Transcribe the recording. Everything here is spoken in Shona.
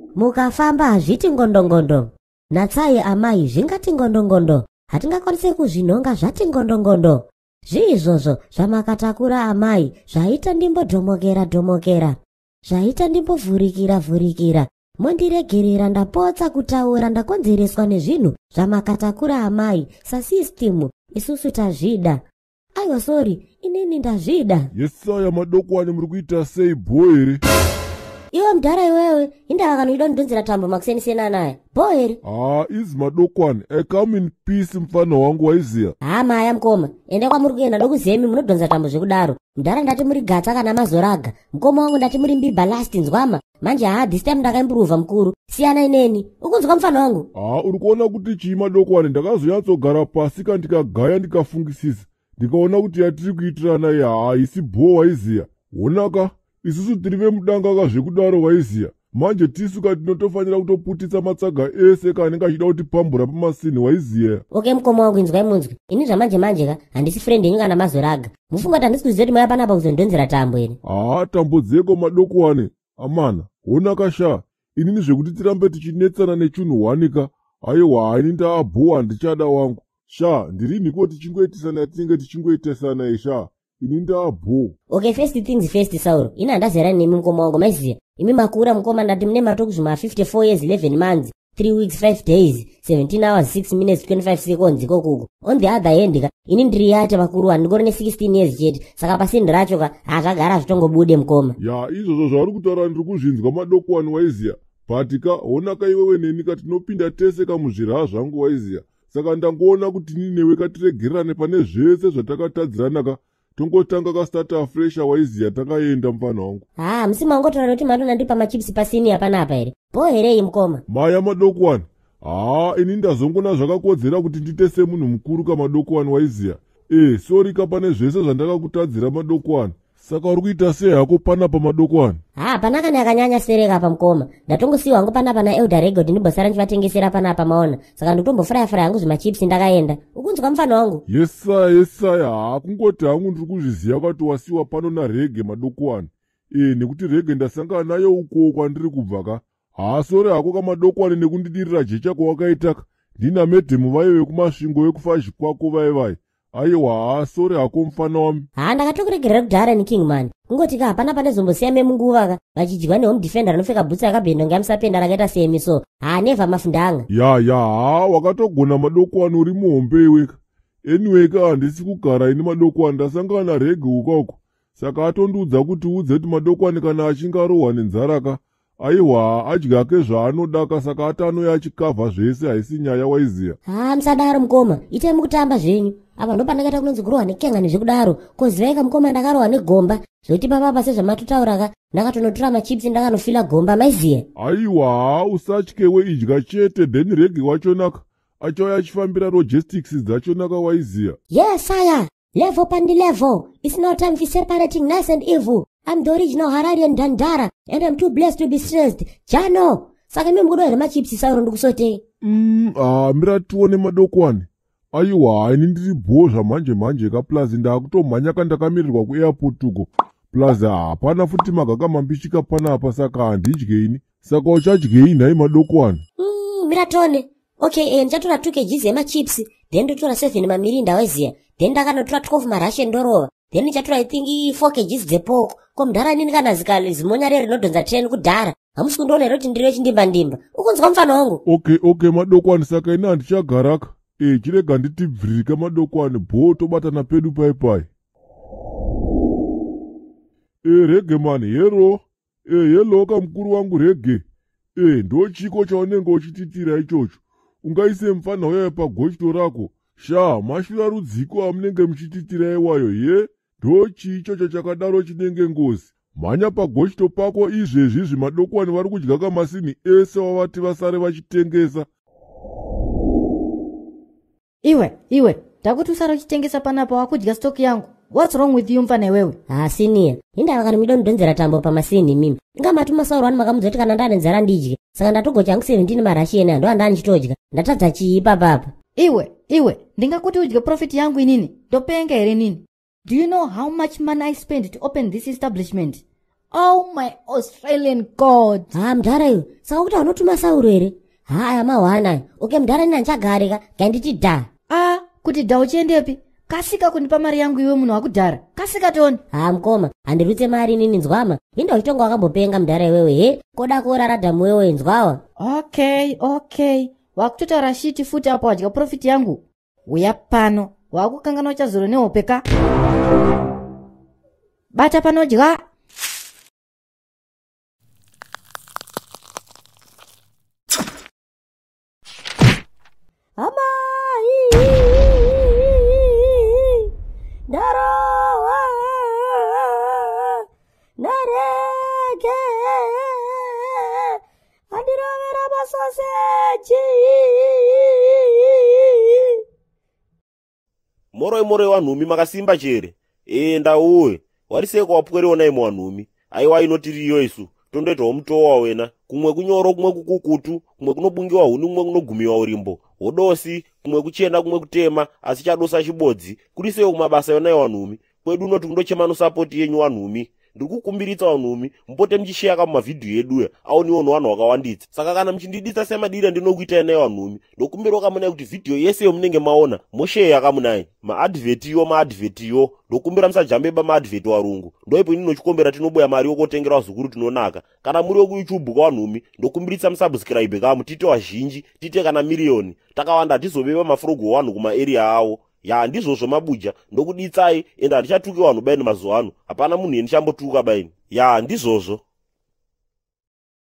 Mukafamba hazviti ngondongondo. Natsai amai zvingati ngondongondo. Hatingakwanise kuzvinonga zvati ngondongondo. Zviizvozvo zvamakatakura amai zvaita ndimbodhomokera. Zvaita ndimbovhurikira. Mondiregerera ndapotsa kutaura ndakonzereswa nezvinhu zvamakatakura amai sasisitimu isusu tazvida. Aiwa sorry, inini ndazvida. Yesaya madokwane muri kuita sei boere? Iwe mudhara iwewe, indava kanoida kundonzera tambo makusenisena naye. Boere? Izi madokwane, I come in peace mfana wangu waiziya. Maya mkoma, ende kwamuri kuenda ndokuzemi munodonza tambo zvekudaro. Mudhara ndati muri gatsa kana mazoraga. Mkoma wangu ndati muri mbiba last nzwama. Manje this time ndakaimprova mkuru. Siyana ineni. Ukunzwa mfana wangu? Uri kuona kuti chii madokwane, ndakazonyatsogara pasi ndikagaya ndikafungisisa. Ndikaona kuti yatiri kuitirana haisi bho waiziya. Onaka, isusu tiri vemudanga zvekudaro waiziya. Manje tisuka tinotofanira kutoputitsa matsaga ese kanenge achida kutipambura pamasini waiziya. Okay mkoma wangu inzwai munzwi. Ini zvamanje handisi friend yenyu kana mazoraga. Mufunga kuti handisi kuziva kuti maya panapa kuzondonzera tambo ere? Tambo dzeko madokwane. Amana, onaka sha. Inini zvekuti tirambe tichinetsana nechunhu wanika. Aiwa, ini ndaabhuwa handichada wangu. Sha, ndirini ko tichingoitisana tinge tichingoitesana isha. Ini ndaabhuwa. Okay, first things first Sauro. Ina handazerani nemi mkoma wangu maiziya. Imi makura mkoma ndati mune matokuzvima 54 years 11 months 3 weeks 5 days 17 hours 6 minutes 25 seconds kokuko. On the other hand ini ndiri yate makuru wandikori ne 16 years chete. Saka pasindi racho zvagara zvitongobude mkoma. Izvozvo zvauri kutaura ndiri kuzvinzwa madokwane waiziya. Patika onaka iwewe neni katinopinda tese kamuzviraha zvangu waiziya. Saka ndangoona kuti nini newe katiregerane pane zvese zvatakatadzirana tongotanga kastarta fresha waiziya takaenda mfana wangu. Musima wangotora kuti madona ndipa machipsi pasini hapana apa ere. Boherei mkoma. Maya madokwane. Ini ndazongona zvakakodzera kuti nditese munhu mukuru kamadokwane waiziya. Sorry kapane zvese zvandakakutadzira madokwane. Saka uri kuita sei hako panapa madokwane? Pana kana yakanyanya sereka apa mkoma. Ndatongosiwa hangu panapa na Elder Rego kuti ndibosara ndivatengesera panapa maona. Saka nditombofraya hangu zvimachipsi ndakaenda. Ukunzwa mfana wangu? Yesaya, kungoti hangu ndiri kuzviziva kuti wasiwa pano naRege madokwane. Nekuti Rege ndasangana nayo uko kwandiri kubva ka. Sore hako kamadokwane nekundidirira jecha kwawakaitaka. Ndina medhemu vaive kumasvingo ekufaji kwako vai. Aiwa, sore hako mfana wami. Ndakatokuregerera kudhara ni King man. Kungoti hapana pane zombosiya memunguva vachidyiwa nehome defender anopfeka bhutsi yakabhendo ngemusapenda rakaita semiso. Neva mafundanga. Wakatogona madokwane uri muhombe iweka. Anyway handisi kugara ini madokwane ndasangana naRege ukako. Saka atondiudza kuti udze kuti madokwane kana achinge arohwa nenzara aiwa adyake zvaanodaka saka atanoya achikavha zvese haisi nyaya waiziya. Musadaro mkoma, itai mukutamba zvenyu. Apa ndopanakaita kunonzi kurohwa nekengani zvekudaro. Kozivaika mkoma ndakarohwa negomba. Zvoti papa sezvamatotaura ndakatonotora machipsi ndakanofila gomba maiziya. Aiwa, usatyewe idya chete then Rege wachonaka. Achauya achifambira logistics dzachonaka waiziya. Yes sire, level pandi level. It's no time for separating nice and evil. I'm the original Hararian Dandara and I'm too blessed to be stressed. Jano, saka mimi mkudohere machipsi Sauro ndukusote. Mira tuone madokwane. Aiwa, ini ndiri bho zvamanje kaplazi ndakutomhanya kandakamirirwa kuairport uko. Plazi hapana futi magaga mambichika panapa saka handidye ini. Saka uchadyei nhai madokwane? Mira tone. Okay, ndichatora 2 kg emachipsi, then ndotora 7 mamirinda waiziya. Then ndakanotora 12 marashe ndorova. Then ndichatora I think 4 kg dzepoko. Ko mudhara nini kana zimonya rero rinodhonza 10 kudhara. Hamusi kundiona ero kuti ndiri chindimba. Ukunzwa mfana wangu? Okay madokwane saka ina handichagaraka. Chirega nditibvirika madokwane bho tobatana pedu pai. Rege man, hello kamukuru wangu Rege. Ndochiko chaunenge uchititira ichocho. Ungaise mfana uya pagochito rako. Sha, mashura rudziko amunenge muchititira iwayo, ndochi ichocho chakadaro chinenge ngozi. Manya pagochito pako izvezvi madokwane vari kudya kamasini ese wavati vasare vachitengesa. Iwe, takuti usara uchitengesa panapa wakudya stock yangu. What's wrong with you mfana wewe? Senior, indava kana midonzera tambo pamasini mimi. Ngamatuma Sauro wani makamuzoti kana ndane nzara ndidye. Saka ndatogocha hangu 17 marashi ena ndo andani chitodya. Ndatadza chiipa papa. Iwe, ndingakuti udye profit yangu inini. Ndopenga here nini? Do you know how much money I spent to open this establishment? Oh my Australian God. Mdhara iwe, saka kuti anotuma Sauro here? Haya mahwana. Okay, mdhara nina nchagarika, ganditi dha. Kuti dha uchiendepi? Kasika kundipa mari yangu iwe munhu wakudhara. Kasika toni. Mkoma, handirutse mari nini nzwama. Inda uchitonga wakambopenga mdhara iwewe, he? Koda kuorara dhamu wewe nzwawa. Okay. Wakutotaura shiti futi apa wadya profit yangu. Uya pano, wakukangana uchazoro nehope ka. Bata panodya. Moroi wanhumi makasimba chere. Ndauwe. Wariseko wapwereona imwe wanhumi. Aiwa inotiriyo isu. Tondoitawo mutowa wena. Kumwe kunyoro, kumwe kukukutu, kumwe kunobungiwa huni, kumwe kunogumiwa urimbo. Hodosi, kumwe kuchena, kumwe kutema, asi chadosa chibodzi. Kurisewo kumabasa yona wanhumi. Kwedu unoti kundochemano support yenyu wanhumi. Ndikukumbiritsa wanhumi, mpote mchishare kama video yedu aoniwo vanhu vakawanditsa. Saka kana mchindiditsa semadira ndinokuita naye wanhumi, ndokumbira kamuna kuti video yese yomunenge maona moshare yakamunai. Maadvert yo, ndokumbira musajambe maadvert warungu. Ndoipo ndinochikombera tinoboya mari yokotengera zukuru tinonaka. Kana muri ku YouTube kwa wanhumi, ndokumbiritsa musubscribe kamu tite wazhinji, tite kana miliyoni. Takawanda tizobeba mafrogo wanhu kuma area awo. Ndizvozvo mabuja ndokuditsai ende handichatuki vanhu baini mazuva ano. Hapana munhu endichambotuka baini. Ndizvozvo.